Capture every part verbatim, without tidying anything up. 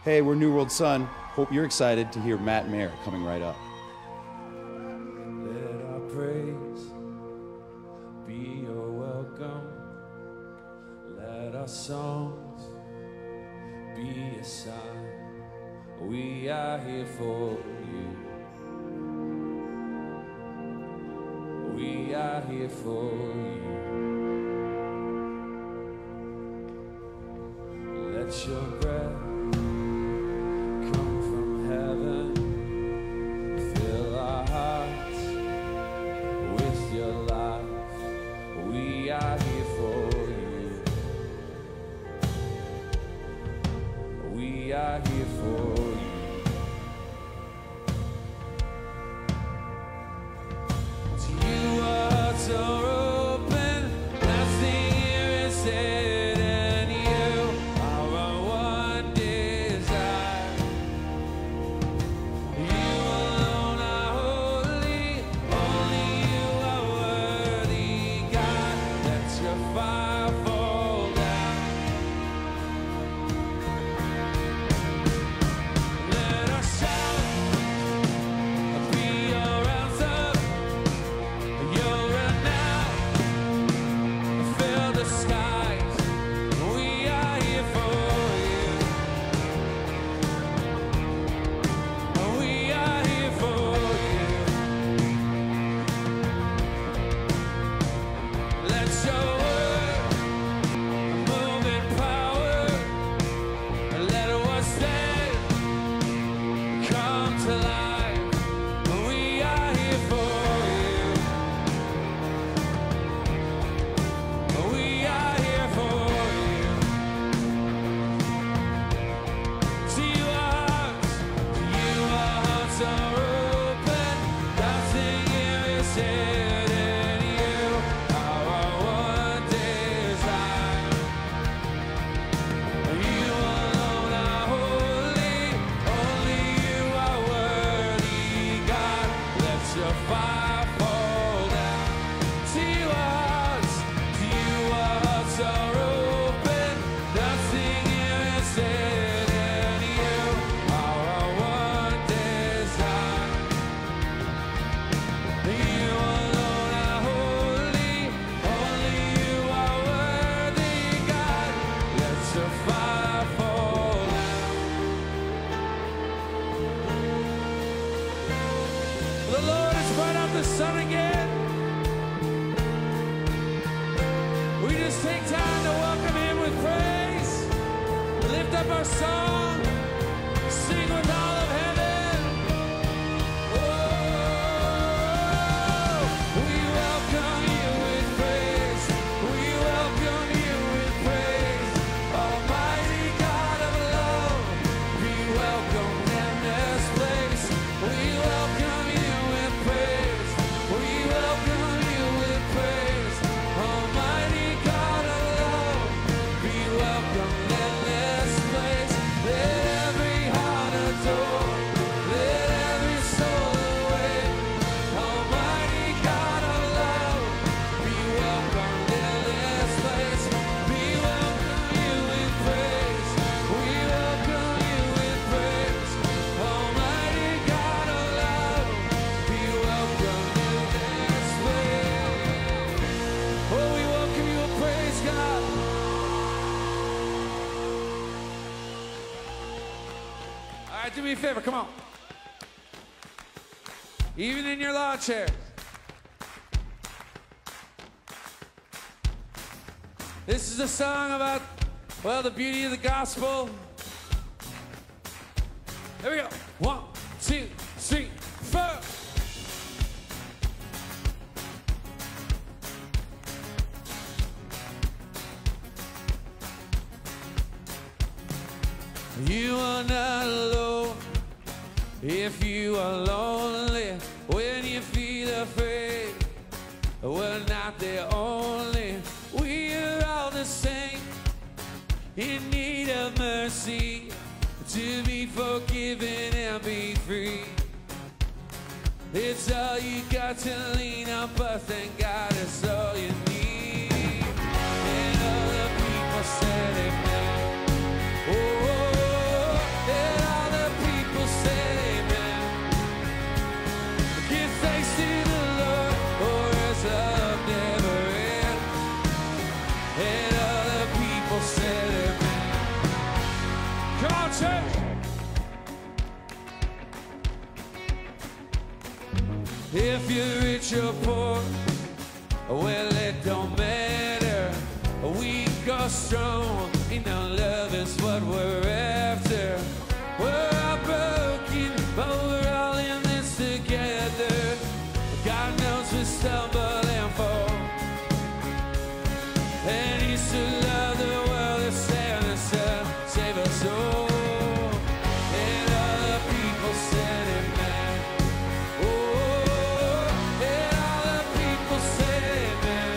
Hey, we're New World Sun. Hope you're excited to hear Matt Maher coming right up. Let our praise be your welcome. Let our songs be a sign. We are here for you. We are here for you. Let your breath come from heaven. Fill our hearts with your life. We are here for you. We are here for you. To you our hearts are open. Nothing here is hidden. You are our one desire. You alone are holy. Only you are worthy. God, let your fire fall down. Let our shout be your anthem. Your renown fill the skies. We are here for you. We are here for you. Let your word move in power. Let what's dead come to life. We are here for you. We are here for you. To you our hearts, to you our hearts are open. Nothing here is hidden. You are our one desire. You alone are holy. Only you are worthy. God, let your fire fall down. To you our hearts, to you our hearts are open. Nothing here is hidden. You are our one desire. You alone are holy. Only you are worthy. God, let your fire fall down. The Lord has brought out the sun again. We just take time to welcome him with praise. Lift up our song. Sing with all of heaven. Oh, we welcome you with praise. We welcome you with praise. Almighty God of love, be welcomed in this place. We welcome you with praise. We welcome you with praise. Almighty God of love, be welcomed in this place. Let every heart adore. Let every soul awake. Almighty God of love, be welcomed in this place. We welcome you with praise. We welcome you with praise. Almighty God of love, be welcomed in this place. Oh, we welcome you with praise, God. All right, do me a favor, come on. Even in your lawn chairs. This is a song about, well, the beauty of the gospel. There we go. One, two, three, four. You are not alone if you are lonely. When you feel afraid, we're not the only. We are all the same, in need of mercy, to be forgiven and be free. It's all you got to lean on, but thank God it's all you need. And other people said amen. Oh, oh, oh, oh. if you're rich or poor, well, it don't matter. Weak or strong, you know, love is what we're after. We're all broken, but we're all in this together. God knows we stumble and fall, and He still loves the world to save us up, save us all. And all the people said amen. Oh, and all the people said amen.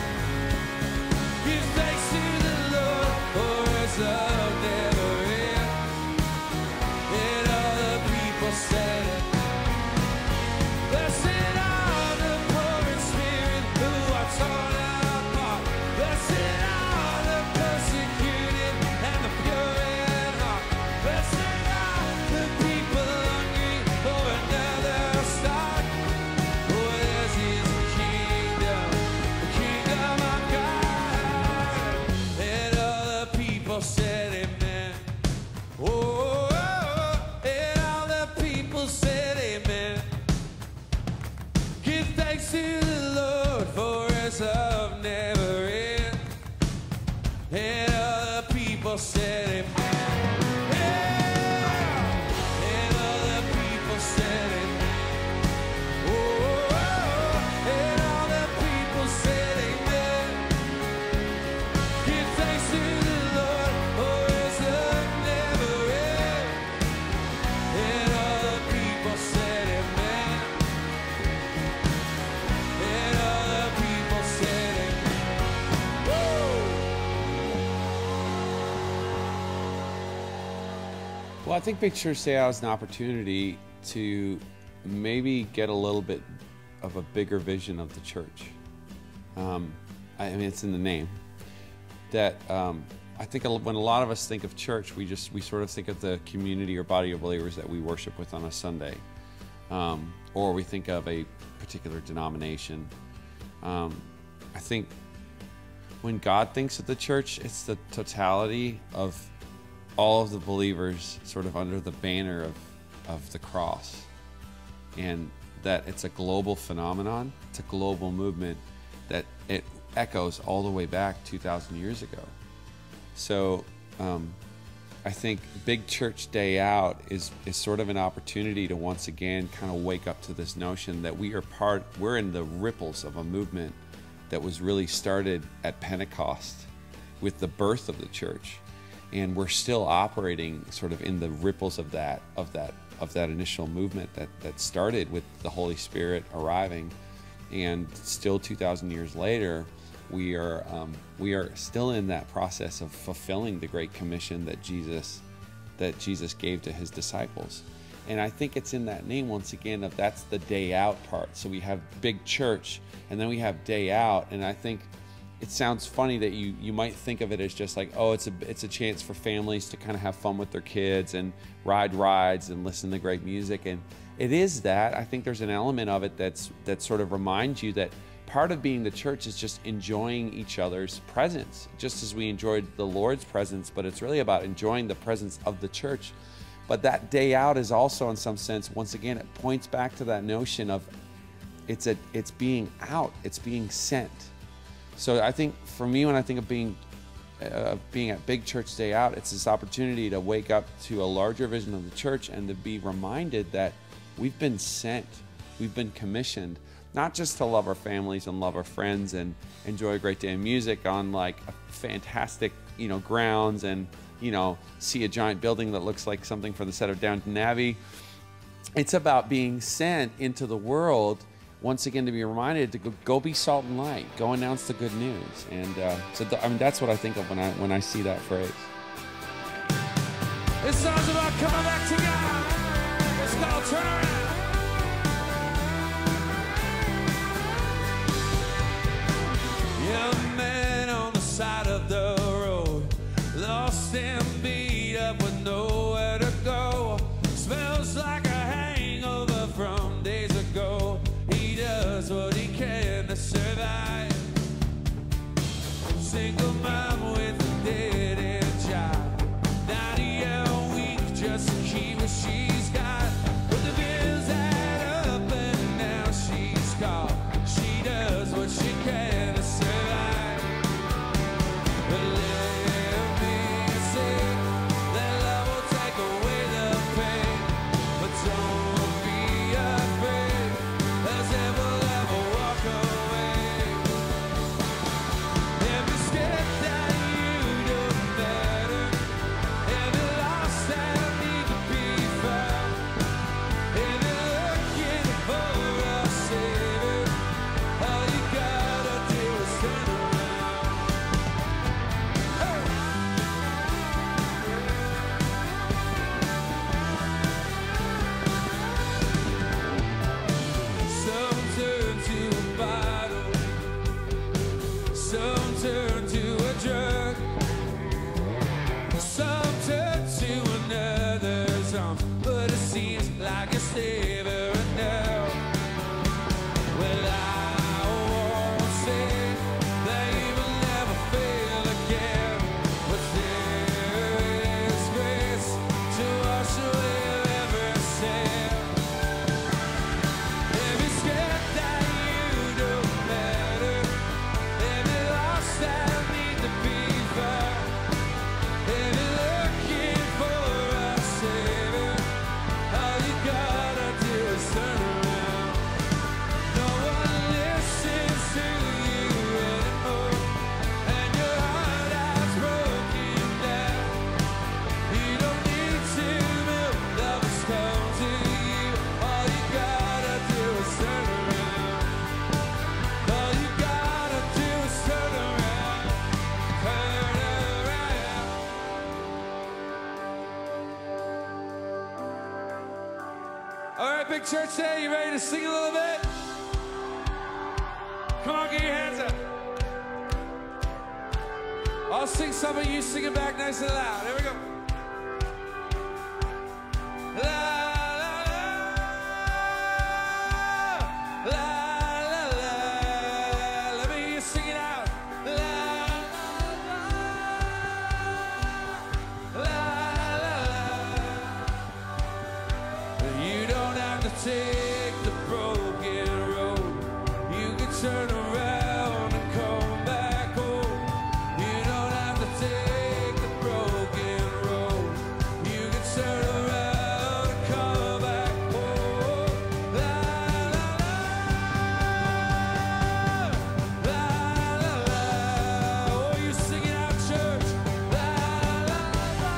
Give thanks to the Lord, for His love never ends. And all the people said amen. Blessed are the poor in spirit, who are torn apart. Blessed are the persecuted and the pure in heart. Blessed are the people hungry for another start. For theirs is the kingdom, the kingdom of God. And all the people said amen. Oh, oh, oh, and all the people said amen. Give thanks to the Lord, for His love never ends. And all the people said amen. Yeah. And all the people said amen. Oh, oh, oh, and all the people said amen. Give thanks to the Lord, for His love never ends. And all the people said amen. And all the people said amen. Woo! Well, I think Big Church Day Out is an opportunity to maybe get a little bit of a bigger vision of the church. Um, I mean, it's in the name. That um, I think when a lot of us think of church, we just we sort of think of the community or body of believers that we worship with on a Sunday, um, or we think of a particular denomination. Um, I think when God thinks of the church, it's the totality of all of the believers sort of under the banner of, of the cross. And that it's a global phenomenon, it's a global movement, that it echoes all the way back two thousand years ago. So um, I think Big Church Day Out is, is sort of an opportunity to once again kind of wake up to this notion that we are part, we're in the ripples of a movement that was really started at Pentecost with the birth of the church. And we're still operating sort of in the ripples of that, of that, of that initial movement that, that started with the Holy Spirit arriving. And still two thousand years later, we are, um, we are still in that process of fulfilling the Great Commission that Jesus, that Jesus gave to His disciples. And I think it's in that name, once again, of that's the day out part. So we have big church, and then we have day out. And I think it sounds funny that you, you might think of it as just like, oh, it's a, it's a chance for families to kind of have fun with their kids and ride rides and listen to great music. And it is that. I think there's an element of it that's, that sort of reminds you that part of being the church is just enjoying each other's presence, just as we enjoyed the Lord's presence, but it's really about enjoying the presence of the church. But that day out is also, in some sense, once again, it points back to that notion of it's a, it's being out, it's being sent. So I think for me, when I think of being, uh, being at Big Church Day Out, it's this opportunity to wake up to a larger vision of the church and to be reminded that we've been sent, we've been commissioned, not just to love our families and love our friends and enjoy a great day of music on like a fantastic, you know, grounds and, you know, see a giant building that looks like something from the set of Downton Abbey. It's about being sent into the world, once again, to be reminded to go, go be salt and light, go announce the good news. And uh, so th I mean, that's what I think of when I, when I see that phrase. This song's about coming back to God. It's called Turn Around. Young man on the side of the road, lost and beat up with nowhere to go. Smells like a hangover from days ago. He does what he can to survive. Single mom with a dead-end job, ninety a week just to keep what she's got. But the bills add up and now she's All right, big church day, you ready to sing a little bit? Come on, get your hands up. I'll sing some of you sing it back nice and loud. Here we go. La, la, la, la, la, la. Let me hear you sing it out. La, la, la, la, la. You don't have to take the broken road. You can turn around and come back home. You don't have to take the broken road. You can turn around and come back home. La, la, la, la, la, la. Oh, you sing it out, church. La, la, la,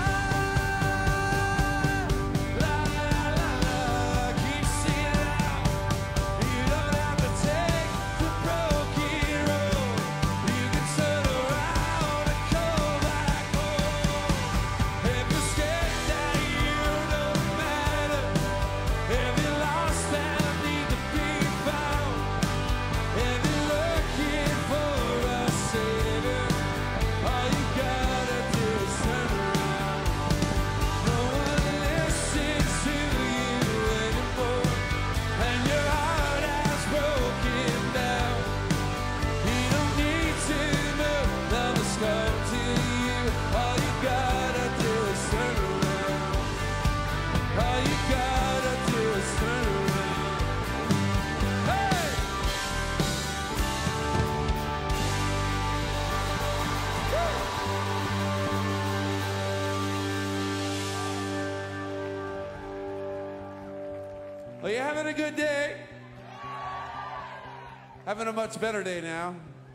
la, la, la. Keep singing it out. You don't have to take the broken road. You can turn around and come back home. If you're scared that you don't matter, if you're lost and need to be found, if you're looking for a savior, all you gotta do is turn around. No one listens to you anymore, and your heart has broken down. You don't need to know love has come to you. All you gotta do is turn around. All you gotta do is turn around. Hey! Are you having a good day? Having a much better day now.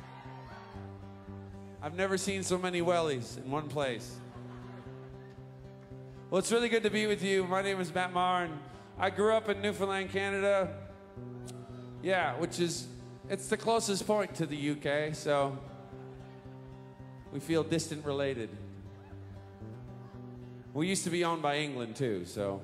I've never seen so many wellies in one place. Well, it's really good to be with you. My name is Maher, and I grew up in Newfoundland, Canada. Yeah, which is, it's the closest point to the U K, so we feel distant related. We used to be owned by England too, so.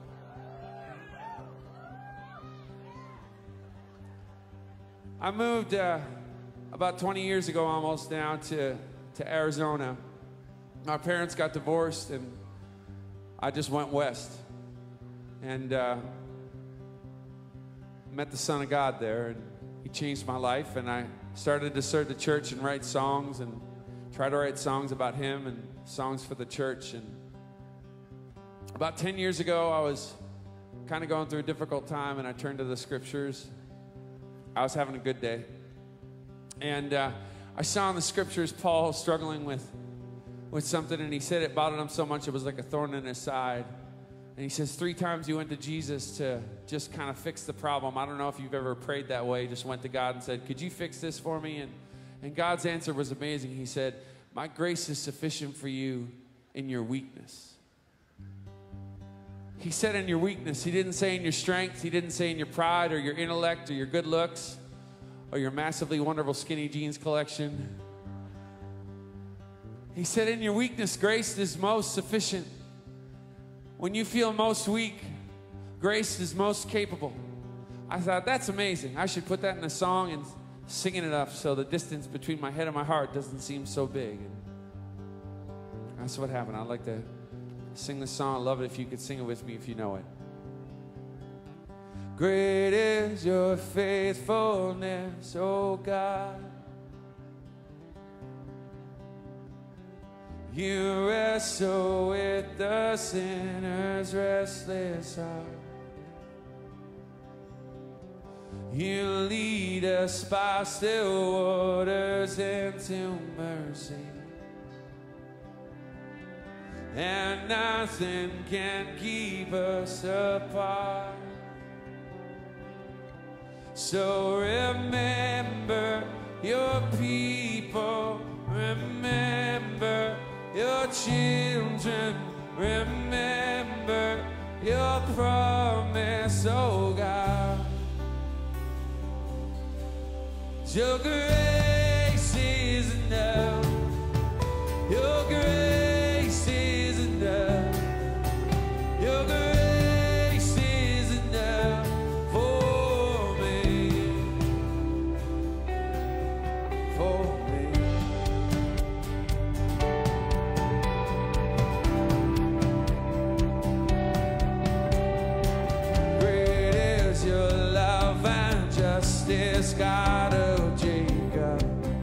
I moved uh, about twenty years ago almost now to, to Arizona. My parents got divorced and I just went west and uh, met the Son of God there, and he changed my life, and I started to serve the church and write songs and try to write songs about him and songs for the church. And about ten years ago I was kind of going through a difficult time, and I turned to the scriptures. I was having a good day. And uh, I saw in the scriptures Paul struggling with, with something, and he said it bothered him so much it was like a thorn in his side. And he says three times he went to Jesus to just kind of fix the problem. I don't know if you've ever prayed that way, just went to God and said, could you fix this for me? And, and God's answer was amazing. He said, my grace is sufficient for you in your weakness. He said in your weakness. He didn't say in your strength. He didn't say in your pride or your intellect or your good looks or your massively wonderful skinny jeans collection. He said in your weakness, grace is most sufficient. When you feel most weak, grace is most capable. I thought, that's amazing. I should put that in a song and sing it up so the distance between my head and my heart doesn't seem so big. And that's what happened. I'd like to sing this song. I'd love it if you could sing it with me if you know it. Great is your faithfulness, O God. You wrestle with the sinner's restless heart. You lead us by still waters into mercy, and nothing can keep us apart. So remember your people, remember your children, remember your promise, oh God. Your grace is enough. Your grace is enough. Your grace is enough. God of Jacob.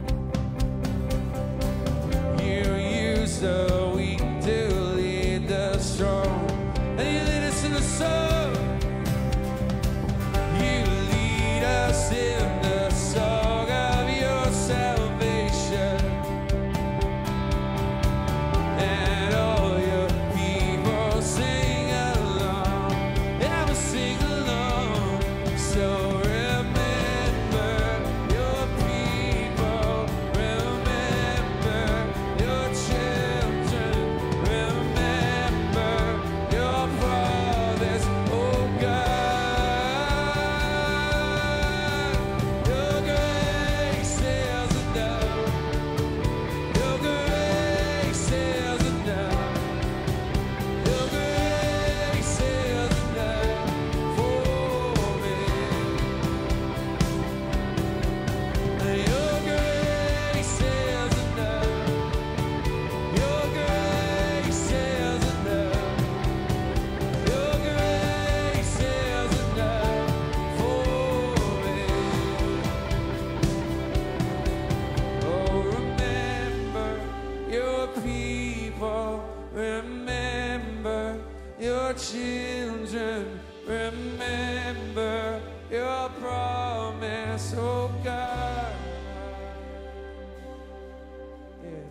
You use the weak to lead the strong, and you lead us in the sun. You lead us in the song of your salvation, and all your people sing along. Yeah, we sing along. So remember your people, remember your children, remember your promise, oh God. Your grace is enough. Your grace is enough. Your grace is enough for me. Your grace is enough. Your grace is enough. Your grace is enough for me. Oh, remember your people, remember your children, remember your promise, oh God. Yeah.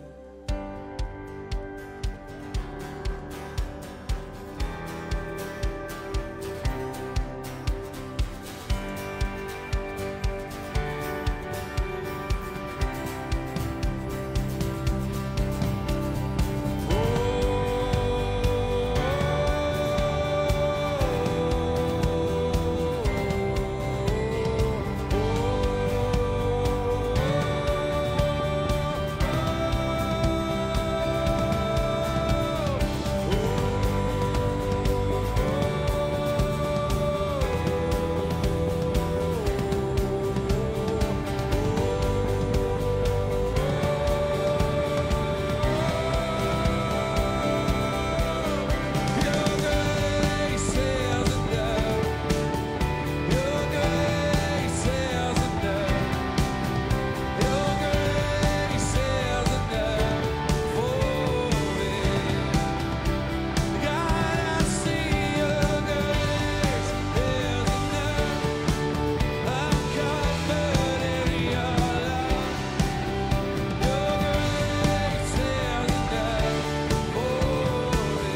Your grace is enough. Your grace is enough. Your grace is enough for me. God, I see your grace is enough. I'm covered in your love. Your grace is enough for me.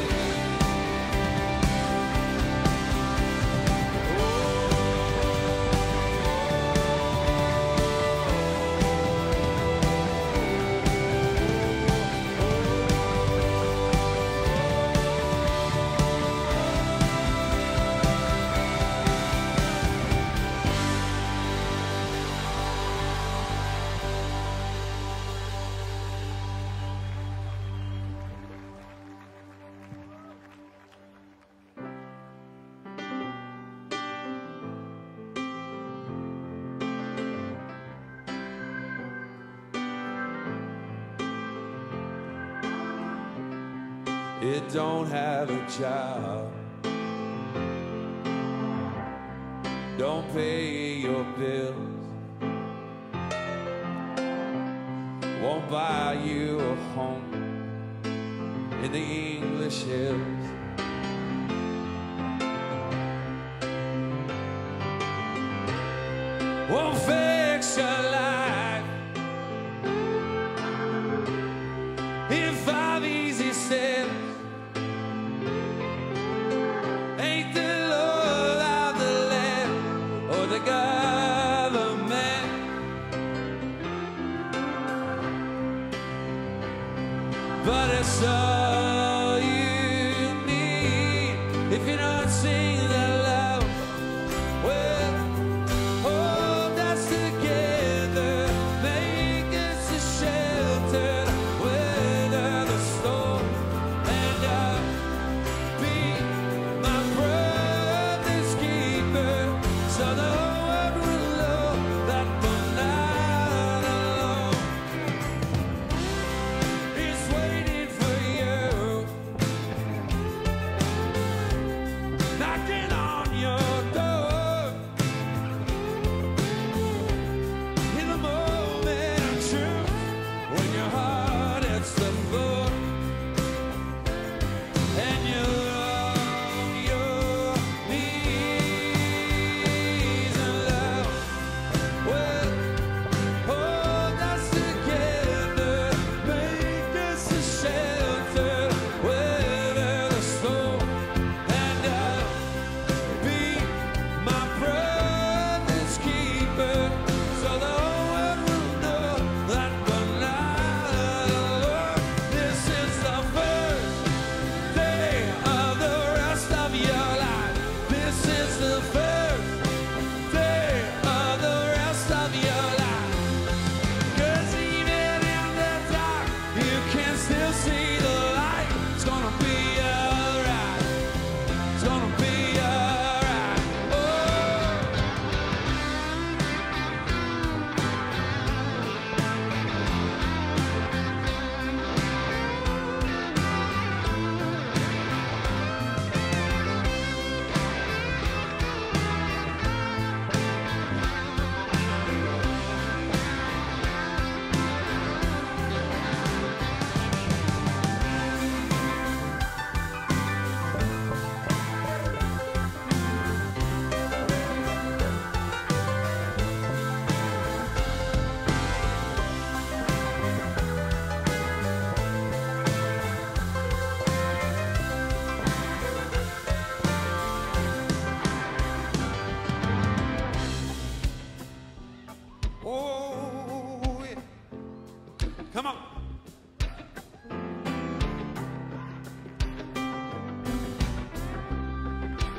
It don't have a job, don't pay your bills, won't buy you a home in the English hills. Won't fix your life in five easy steps. Ain't the Lord of the land or the government. But it's all you need if you don't sing the love. Well, oh, that's the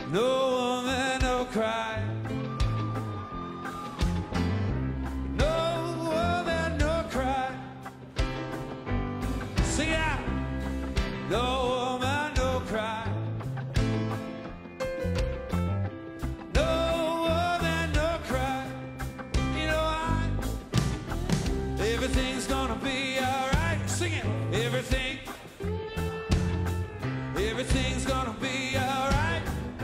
No woman, no cry. No woman, no cry. Sing it out. No woman, no cry. No woman, no cry. You know why? Everything's gonna be alright. Sing it. Everything. Everything's gonna be alright.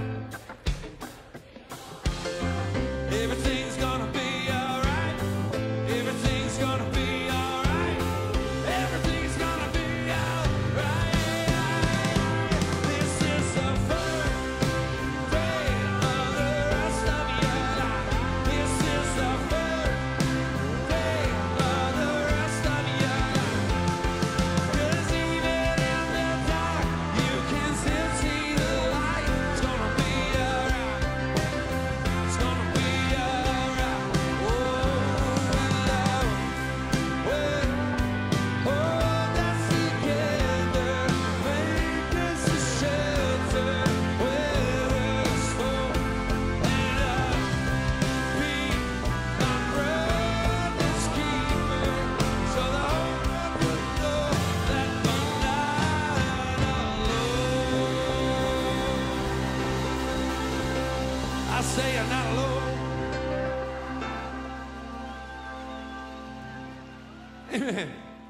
Everything's gonna be alright. Everything's gonna be alright. Everything's gonna be alright. This is the first day of the rest of your life. This is the first day of the rest of your life. 'Cause even in the dark, you can still see the light. It's gonna be alright. It's gonna be alright. Oh, and love, well, hold us together, make us a shelter where we're storm. And I'll be my brother's keeper, so the whole world will know that we're not alone. I say I'm not alone. Amen.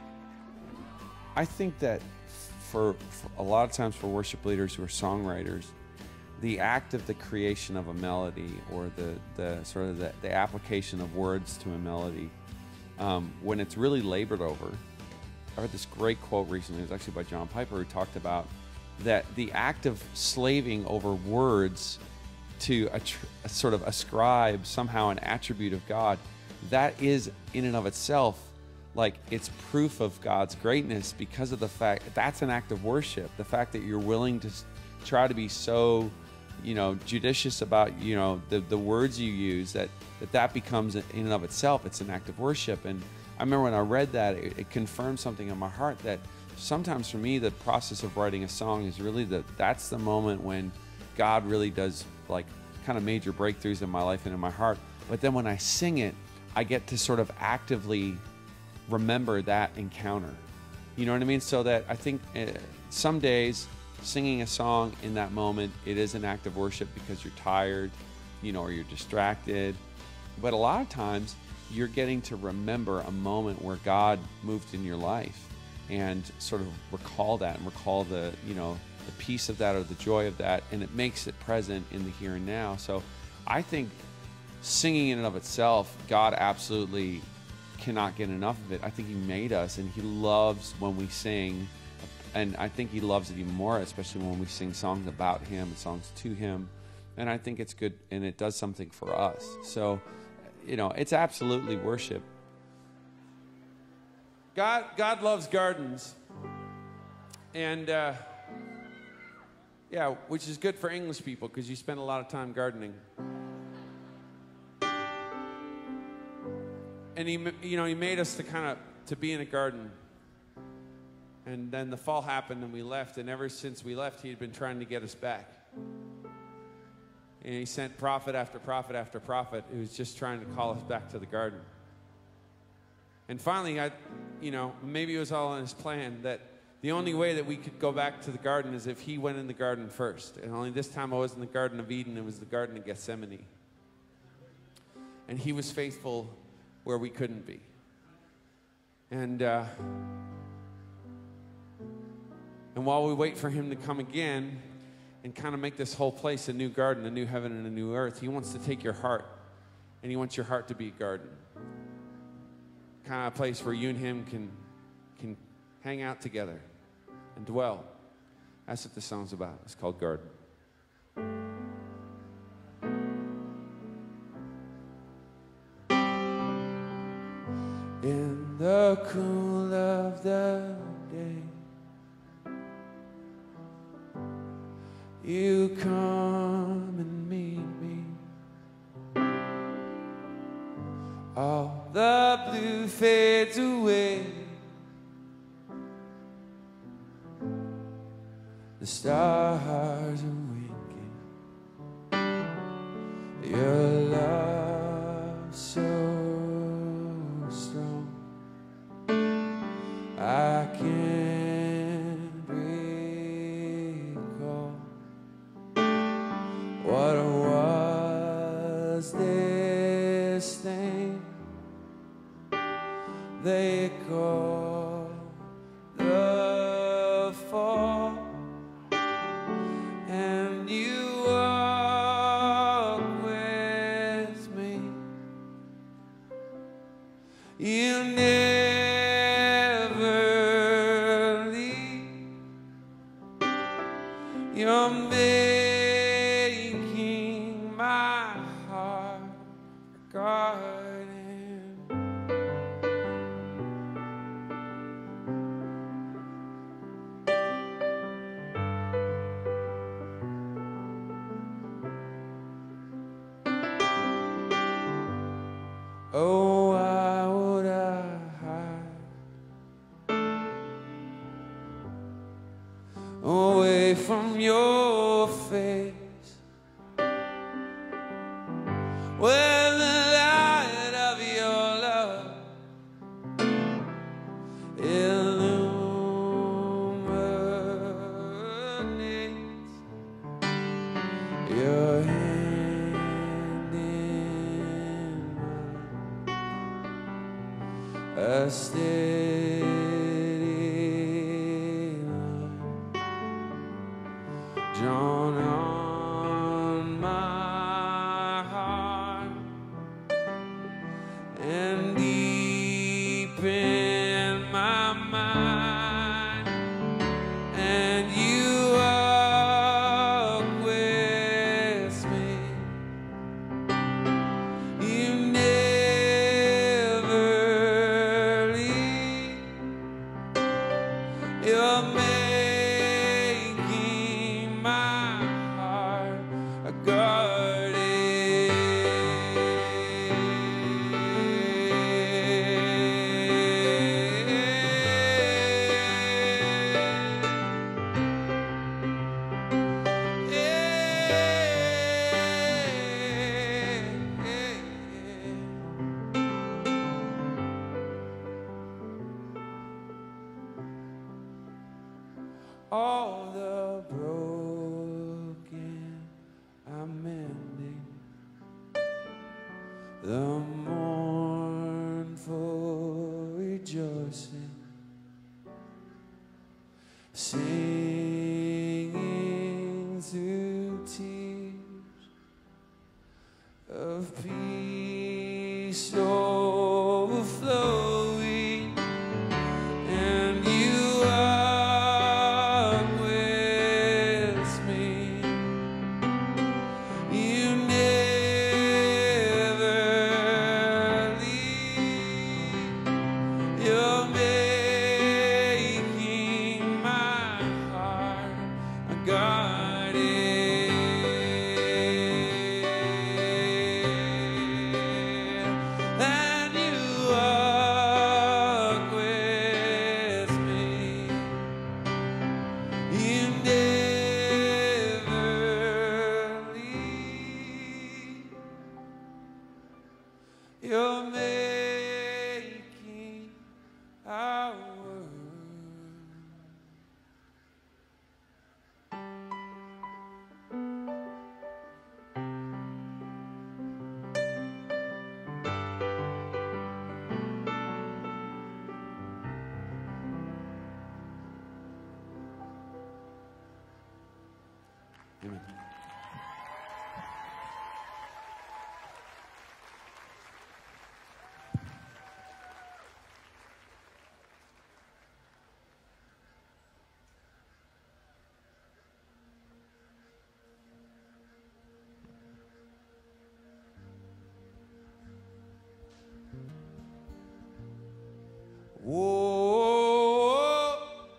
I think that for, for a lot of times for worship leaders who are songwriters, the act of the creation of a melody or the, the sort of the, the application of words to a melody, um, when it's really labored over. I heard this great quote recently, it was actually by John Piper, who talked about that the act of slaving over words to a, a sort of ascribe somehow an attribute of God, that is in and of itself, like, it's proof of God's greatness because of the fact that's an act of worship. The fact that you're willing to s- try to be so, you know, judicious about, you know, the, the words you use, that, that that becomes in and of itself, it's an act of worship. And I remember when I read that, it, it confirmed something in my heart that sometimes for me, the process of writing a song is really the, that's the moment when God really does like kind of major breakthroughs in my life and in my heart. But then when I sing it, I get to sort of actively remember that encounter. You know what I mean? So that I think uh, some days singing a song in that moment, it is an act of worship because you're tired, you know, or you're distracted. But a lot of times you're getting to remember a moment where God moved in your life and sort of recall that and recall the, you know, the peace of that or the joy of that, and it makes it present in the here and now. So I think singing in and of itself, God absolutely cannot get enough of it. I think he made us and he loves when we sing, and I think he loves it even more, especially when we sing songs about him and songs to him. And I think it's good and it does something for us. So, you know, it's absolutely worship. God, God loves gardens. And, uh, yeah, which is good for English people because you spend a lot of time gardening. And he, you know, he made us to kind of to be in a garden. And then the fall happened and we left. And ever since we left, he had been trying to get us back. And he sent prophet after prophet after prophet who was just trying to call us back to the garden. And finally, I, you know, maybe it was all in his plan that the only way that we could go back to the garden is if he went in the garden first. And only this time I was in the Garden of Eden. It was the Garden of Gethsemane. And he was faithful where we couldn't be. And uh, and while we wait for him to come again and kind of make this whole place a new garden, a new heaven and a new earth, he wants to take your heart and he wants your heart to be a garden. Kind of a place where you and him can can hang out together and dwell. That's what this song's about. It's called Garden. In the cool of the day, you come and meet me. All the blue fades away. The stars are winking. Your love so strong, I can't recall what was this thing they call the fall, and you walk with me. You never leave. You're making my heart a garden. Oh, why would I hide away from your face, where the light of your love illuminates your hand in mine, a steady line drawn on my heart, and deep in my mind, and you walk with me. You never leave. You're making my heart a garden. All the broken I'm mending, the mournful rejoicing, singing through tears of peace overflowing, and you are with me. You never leave. You're making my heart a garden, and you walk with me. You never leave. You're making our world. Amen. Whoa,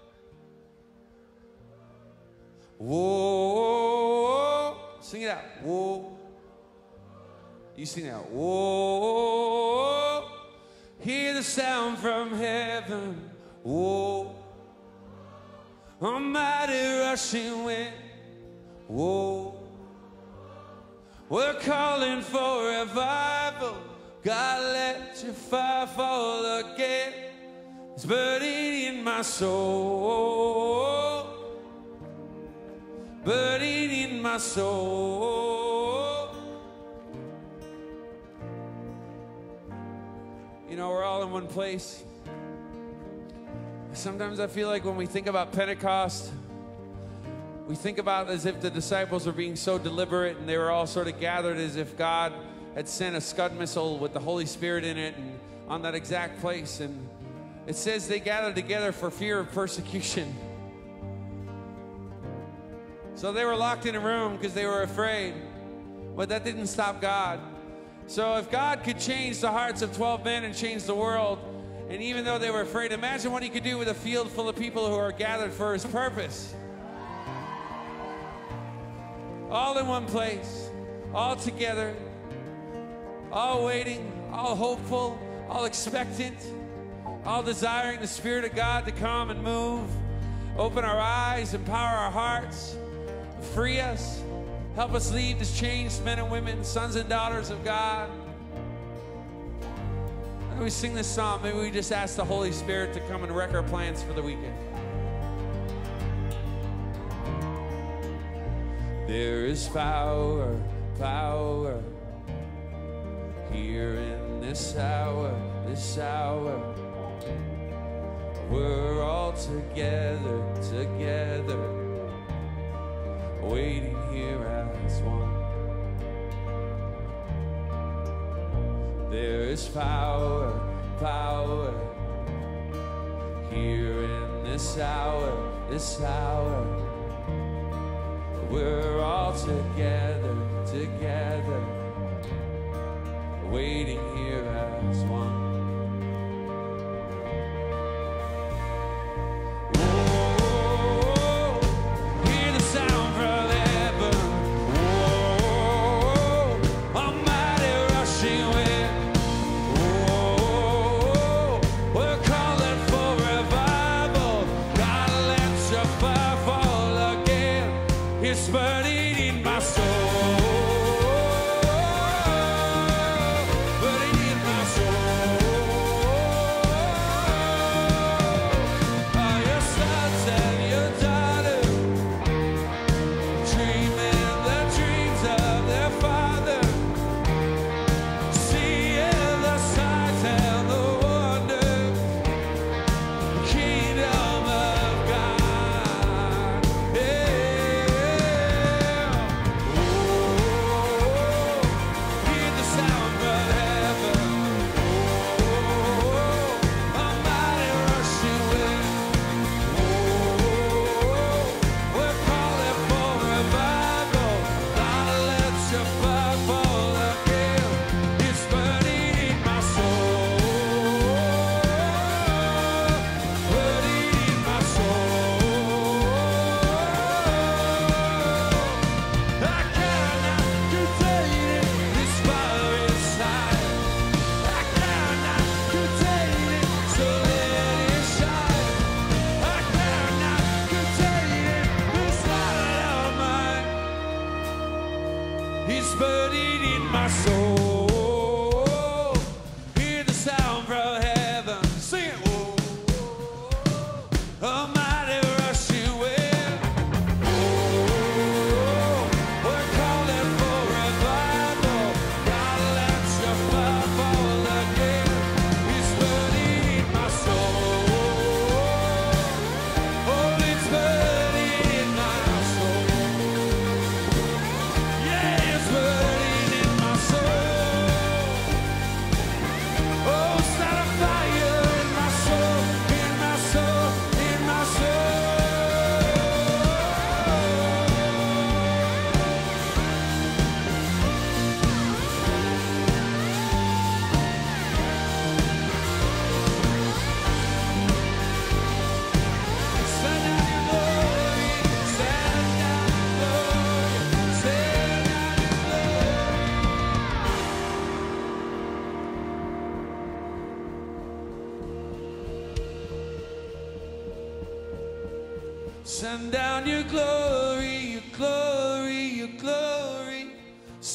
whoa, sing it out. Whoa, you sing it out. Whoa, hear the sound from heaven. Whoa, a mighty rushing wind. Whoa, We're calling for revival. God, let your fire fall again. It's burning in my soul, burning in my soul. You know, we're all in one place. Sometimes I feel like when we think about Pentecost, we think about it as if the disciples were being so deliberate and they were all sort of gathered as if God had sent a Scud missile with the Holy Spirit in it and on that exact place. And it says they gathered together for fear of persecution. So they were locked in a room because they were afraid. But that didn't stop God. So if God could change the hearts of twelve men and change the world, and even though they were afraid, imagine what he could do with a field full of people who are gathered for his purpose. All in one place, all together, all waiting, all hopeful, all expectant, all desiring the Spirit of God to come and move, open our eyes, empower our hearts, free us, help us lead as changed men and women, sons and daughters of God. When we sing this song, maybe we just ask the Holy Spirit to come and wreck our plans for the weekend. There is power, power here in this hour, this hour. We're all together, together, waiting here as one. There is power, power here in this hour, this hour. We're all together, together, waiting here as one.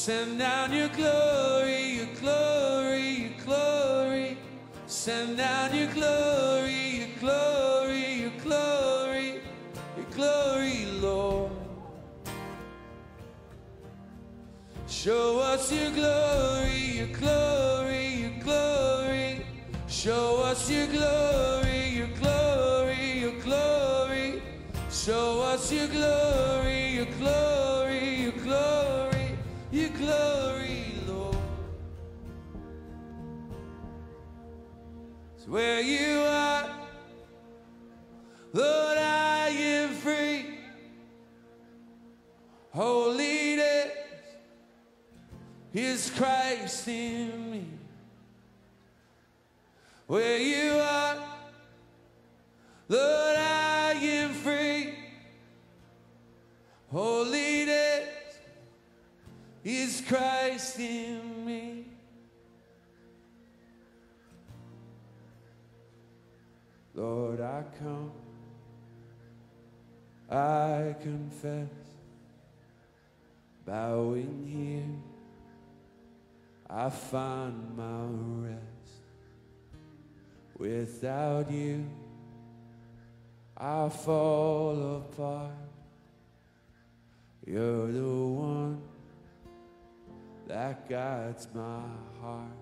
Send down your glory, your glory, your glory. Send down your glory, your glory, your glory, your glory, Lord. Show us your glory, your glory, your glory. Show us your glory, your glory, your glory. Show us your glory, your glory, your glory, your glory, Lord. It's where you are, Lord, I am free. Holiness is Christ in me. Where you are, Lord, I am free. Holiness is Christ in me. Lord, I come, I confess, bowing here, I find my rest. Without you, I fall apart. You're the one that guides my heart.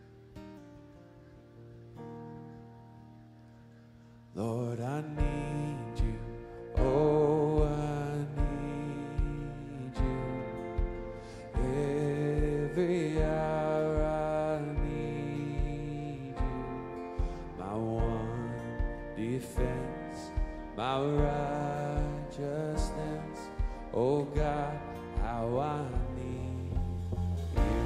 Lord, I need you. Oh, I need you. Every hour I need you. My one defense, my righteousness. Oh God, how I need you.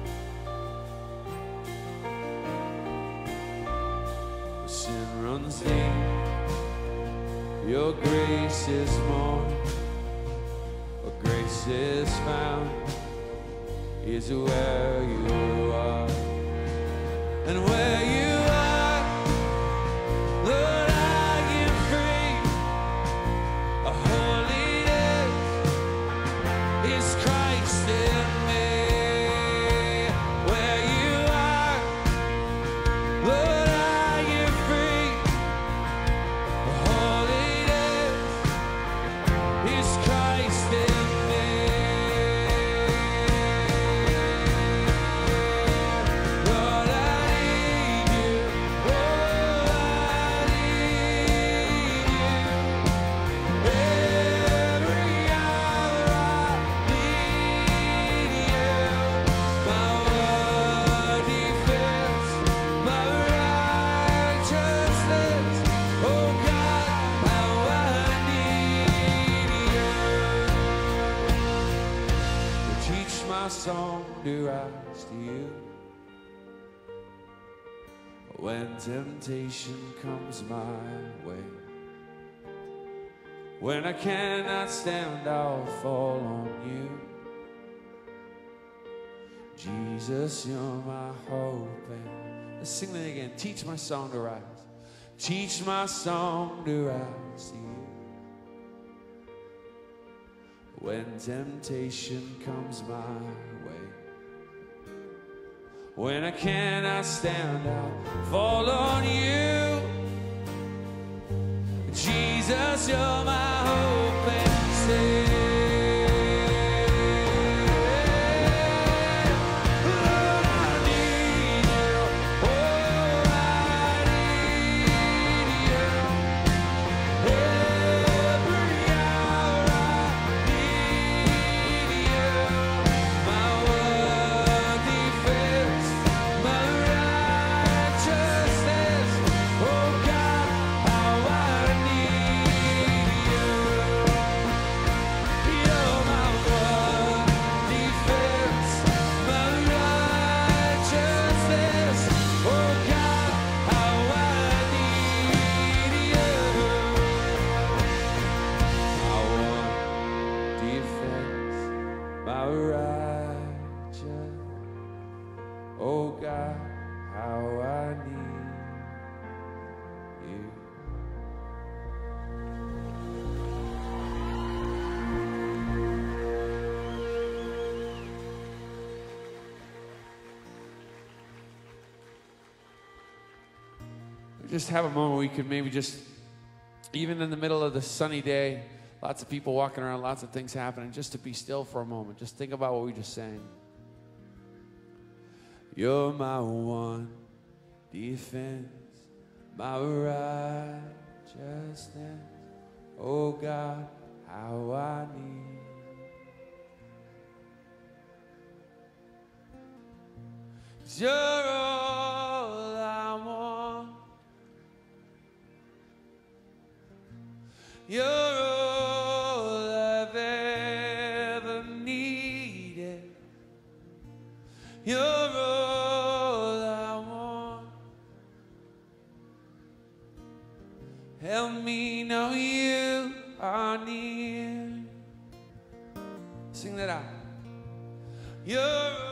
Sin runs deep, your grace is more. Where grace is found is where you are. And where you are, Lord, I am free. A holiness is Christ in me. Where you are, Lord, I am free. A holiness is Christ in me. Lord, I need you. Oh, I need you. Every hour I need you. My one defense, my righteousness. Oh God, how I need you. Teach my song to rise to you. When temptation comes my way, when I cannot stand, I'll fall on you. Jesus, you're my hope. And let's sing that again. Teach my song to rise. Teach my song to rise to you. When temptation comes my way, when I cannot stand, I'll fall on you. Jesus, you're my hope and stay. Lord, I need you. Oh, I need you. Every hour I need you. My one defense, my righteousness. Oh God, how I need you. You're my one defense, my righteousness. Oh God, how I need you. My one defense, my righteousness. Oh God, how I need you. just have a moment where we could maybe just, even in the middle of the sunny day, lots of people walking around, lots of things happening, just to be still for a moment. Just think about what we just sang. You're my one defense, my righteousness. Oh God, how I need. You're all I want. You're all I've ever needed. You're all I want. Help me know you are near. Sing that out. You're all.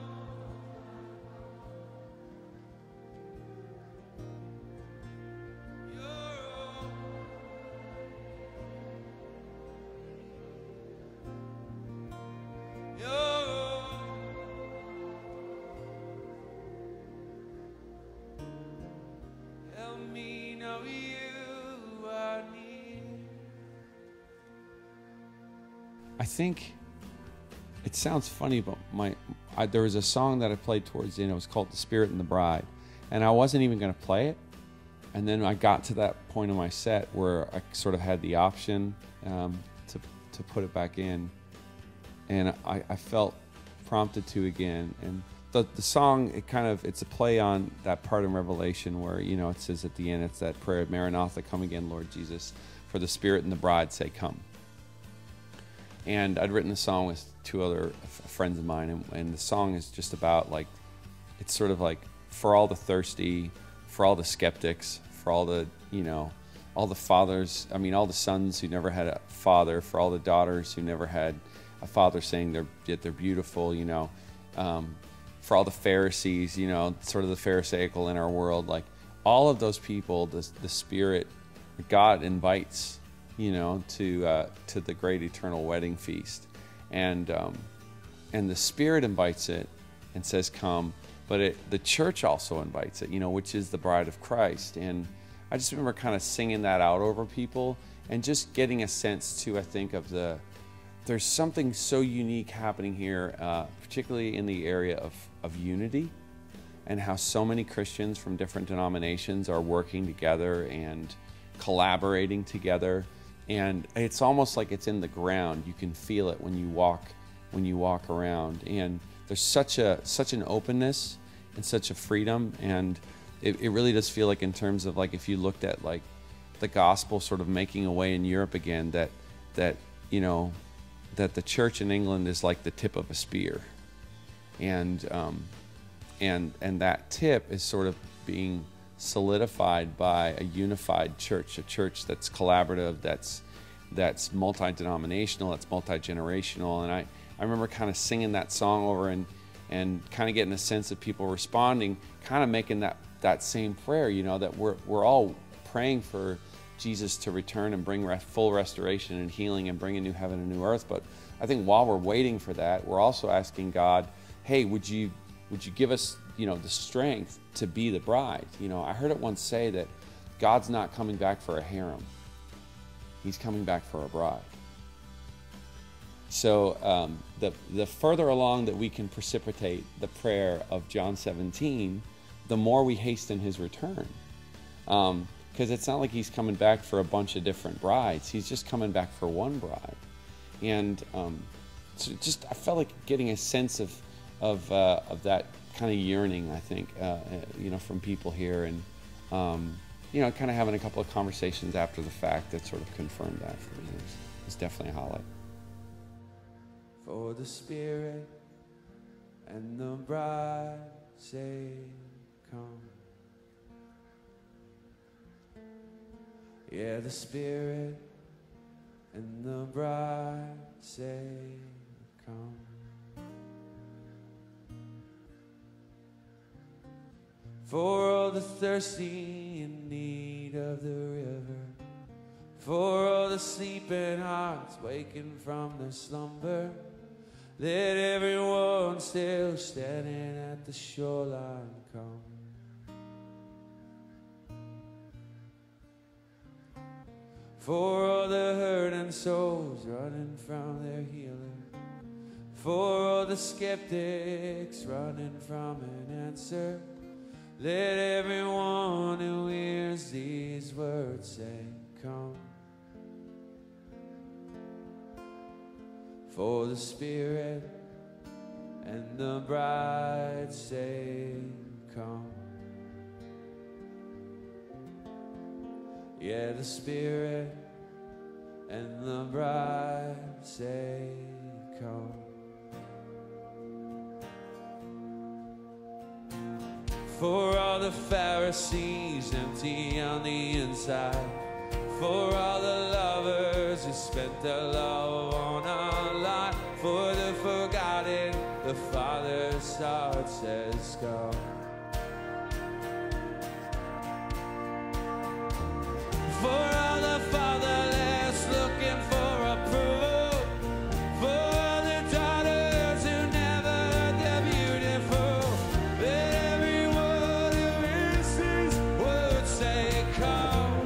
I think it sounds funny, but my I, there was a song that I played towards the end. It was called "The Spirit and the Bride," and I wasn't even going to play it. And then I got to that point in my set where I sort of had the option um, to to put it back in, and I, I felt prompted to again. And the the song, it kind of it's a play on that part in Revelation where, you know, it says at the end, it's that prayer, "Maranatha, come again, Lord Jesus, for the Spirit and the Bride say, come." And I'd written the song with two other f- friends of mine, and, and the song is just about, like, it's sort of like for all the thirsty, for all the skeptics, for all the, you know, all the fathers, I mean, all the sons who never had a father, for all the daughters who never had a father saying they're, yet they're beautiful, you know, um, for all the Pharisees, you know, sort of the Pharisaical in our world, like all of those people, the, the Spirit, God invites, you know, to uh, to the great eternal wedding feast, and um, and the Spirit invites it and says, "Come," but it, the church also invites it, you know, which is the bride of Christ. And I just remember kind of singing that out over people, and just getting a sense too, I think, of the there's something so unique happening here, uh, particularly in the area of of unity, and how so many Christians from different denominations are working together and collaborating together. And it's almost like it's in the ground. You can feel it when you walk when you walk around. And there's such a such an openness and such a freedom. And it, it really does feel like, in terms of, like, if you looked at, like, the gospel sort of making a way in Europe again, that that you know that the church in England is like the tip of a spear, and um, and and that tip is sort of being solidified by a unified church, a church that's collaborative, that's that's multi-denominational, that's multi-generational. And I, I remember kind of singing that song over and and kind of getting a sense of people responding, kind of making that that same prayer, you know, that we're we're all praying for Jesus to return and bring rest, full restoration and healing and bring a new heaven and new earth. But I think while we're waiting for that, we're also asking God, hey, would you would you give us, you know, the strength to be the bride? You know, I heard it once say that God's not coming back for a harem. He's coming back for a bride. So um, the, the further along that we can precipitate the prayer of John seventeen, the more we hasten his return. Um, because it's not like he's coming back for a bunch of different brides. He's just coming back for one bride. And um, so just, I felt like getting a sense of of uh, of that kind of yearning, I think, uh, you know, from people here, and um, you know, kind of having a couple of conversations after the fact that sort of confirmed that for me. It's, it's definitely a highlight. For the Spirit and the bride say, come. Yeah, the Spirit and the bride say, come. For all the thirsty in need of the river, for all the sleeping hearts waking from their slumber, let everyone still standing at the shoreline come. For all the hurting souls running from their healer. For all the skeptics running from an answer. Let everyone who hears these words say, come. For the Spirit and the bride say, come. Yeah, the Spirit and the bride say, come. For all the Pharisees empty on the inside. For all the lovers who spent their love on a lie. For the forgotten, the Father's heart says, come. For all the fatherless looking for approval. For all the daughters who never heard they're beautiful. Let everyone who hears these words say, come.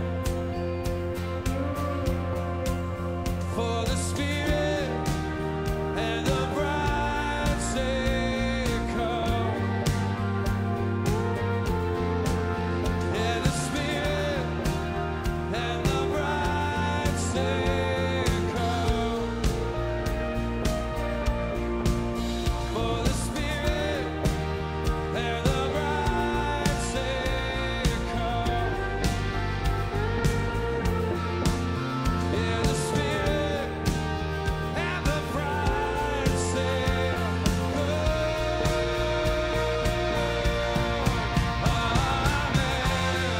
For the Spirit and the bride say, come. Yeah, the Spirit and the bride say, come. For the Spirit and the bride say, come. Yeah, the Spirit and the bride say, come. Amen.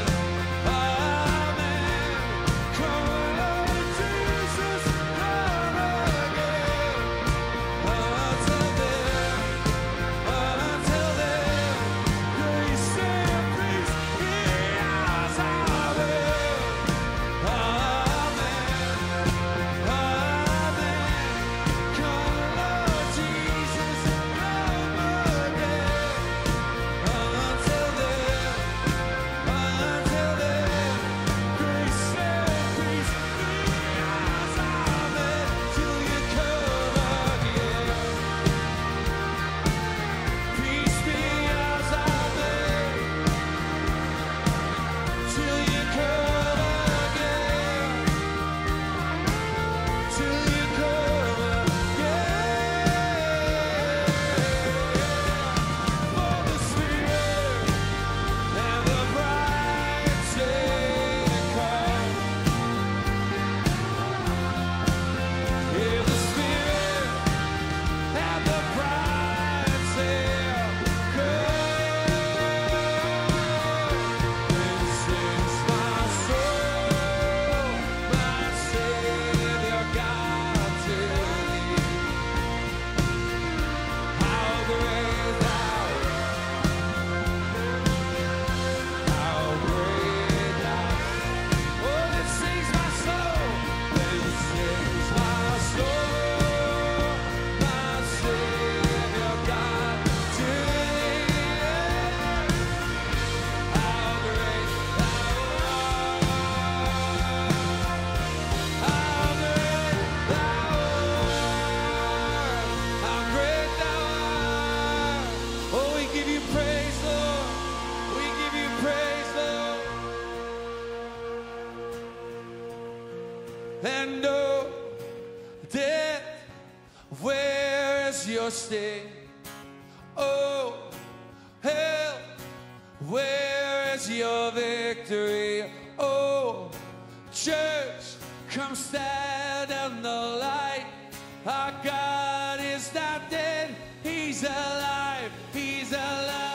Amen. Come, Lord Jesus, come again. Until then, until then, grace and peace be ours. Amen. Amen. Amen. Come, Lord Jesus, come again. Until then, until then, grace and peace be ours. Amen. Till you come again. Peace be ours. Amen. Till you come again. Till you come again. For the Spirit and the bride say, come. Yeah, the Spirit and the bride say, come. This is my soul, my Savior God to thee. How great thou art, how great thou art. Oh, this sings my soul, this sings my soul, my Savior God to thee. How great thou art, how great thou art, how great thou art. Oh, we give you praise, Lord. We give you praise, Lord. And oh, death, where is your sting? Oh, hell, where is your victory? Oh, church, come stand in the light. Our God is not dead, He's alive, He's alive.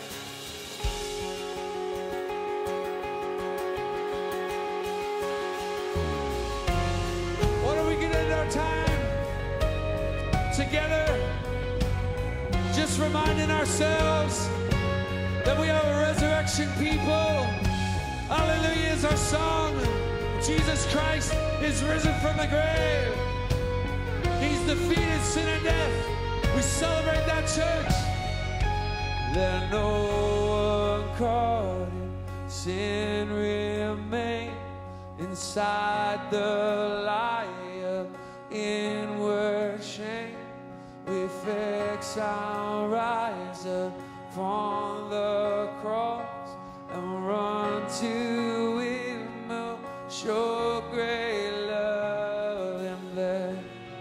What are we gonna end our time together? Just reminding ourselves that we are a resurrection people. Hallelujah is our song. Jesus Christ is risen from the grave. He's defeated sin and death. We celebrate that, church. Let no one caught in sin remain in inside the lie of inward shame. We fix our eyes upon the cross and run to Him who show great love and bled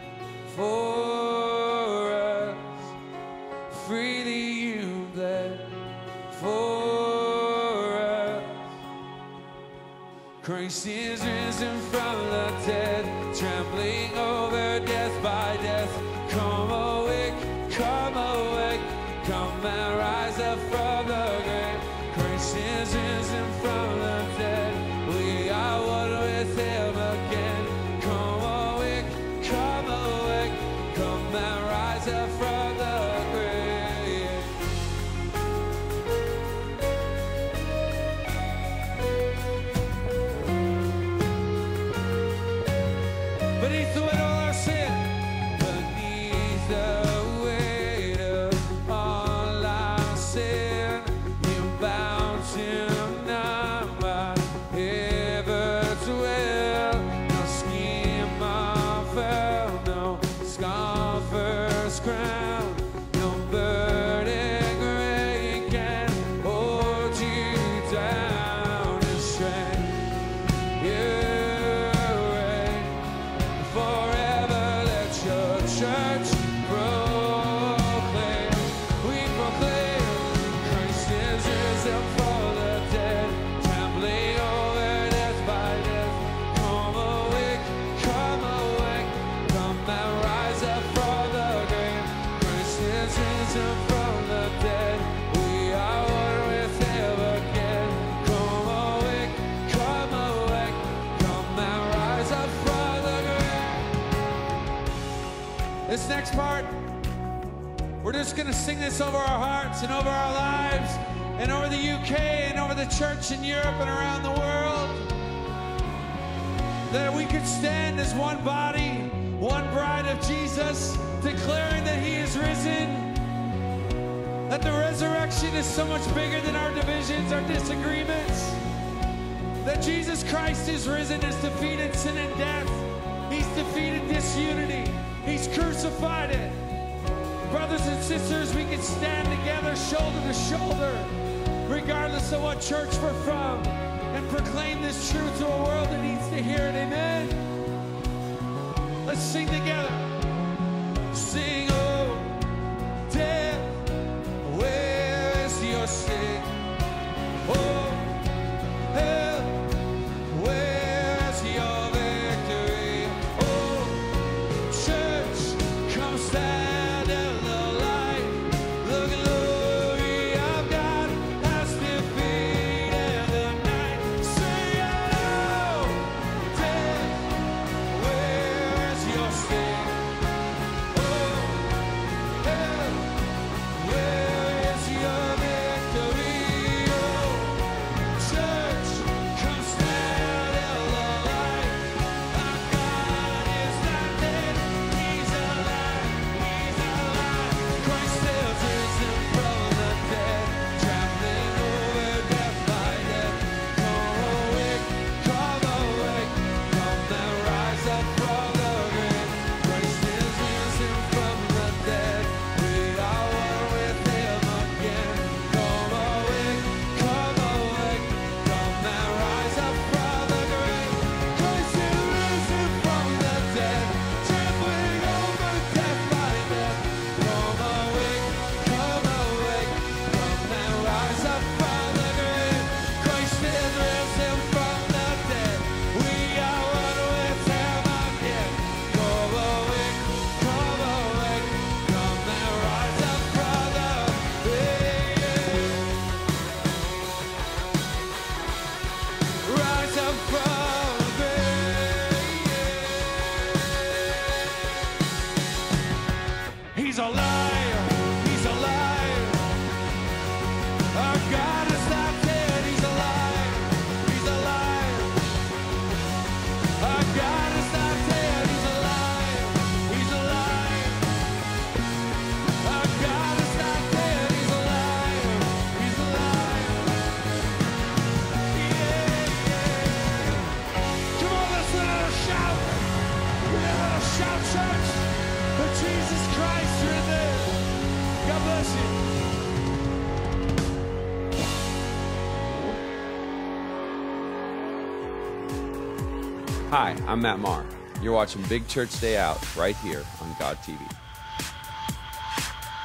for us. Freely you bled for us. Christ is risen from the dead, trampling over death by death. Come awake, come awake, come and rise up from the grave. Christ is risen from the dead, we are one with Him again. Come awake, come awake, come and rise up from the grave. Beneath the weight of all our sin, beneath the weight of all our sin, you bound to none but heaven's will. No scheme of hell, no scoffer's crown, no burden great can hold you down in strength. You reign forever. Let your church proclaim. We proclaim Christ is risen from the dead, trampling over death by death. Come awake, come awake, come and rise up from the grave. Christ is risen from the dead, we are one with Him again. Come awake, come awake, come and rise up from the grave. This next part, we're just going to sing this over our hearts and over our lives and over the U K and over the church in Europe and around the world. That we could stand as one body, one bride of Jesus, declaring that He is risen. That the resurrection is so much bigger than our divisions, our disagreements. That Jesus Christ is risen, has defeated sin and death. He's defeated disunity. He's crucified it. Brothers and sisters, we can stand together shoulder to shoulder, regardless of what church we're from, and proclaim this truth to a world that needs to hear it. Amen. Let's sing together. Sing, oh, death, where is your sting? Oh, hell, where is your victory? Oh, church, come stand in the light. The glory of God has defeated the night. Sing, oh, death, where is your sting? Oh, hell, where is your victory? Oh, church, come stand in the light. Our God is not dead, He's alive, He's alive. Christ is risen from the dead, trampling over death by death. Come awake, come awake, come and rise up from the grave. Christ is risen from the dead, we are one with Him again. Come awake, come awake, come and rise up from the grave. Christ is risen from the dead, trampling over death by death. Come awake, come awake, come and rise up from the grave. Christ is risen from the dead, we are one with Him again. Come awake, come awake, come and rise up from the grave. Rise up from the grave. He's alive, He's alive. Our God is not dead, He's alive, He's alive. Our God is not dead, He's alive, He's alive. Our God is not dead, He's alive, He's alive. Yeah, yeah. Come Hi, I'm Matt Maher. You're watching Big Church Day Out right here on God T V.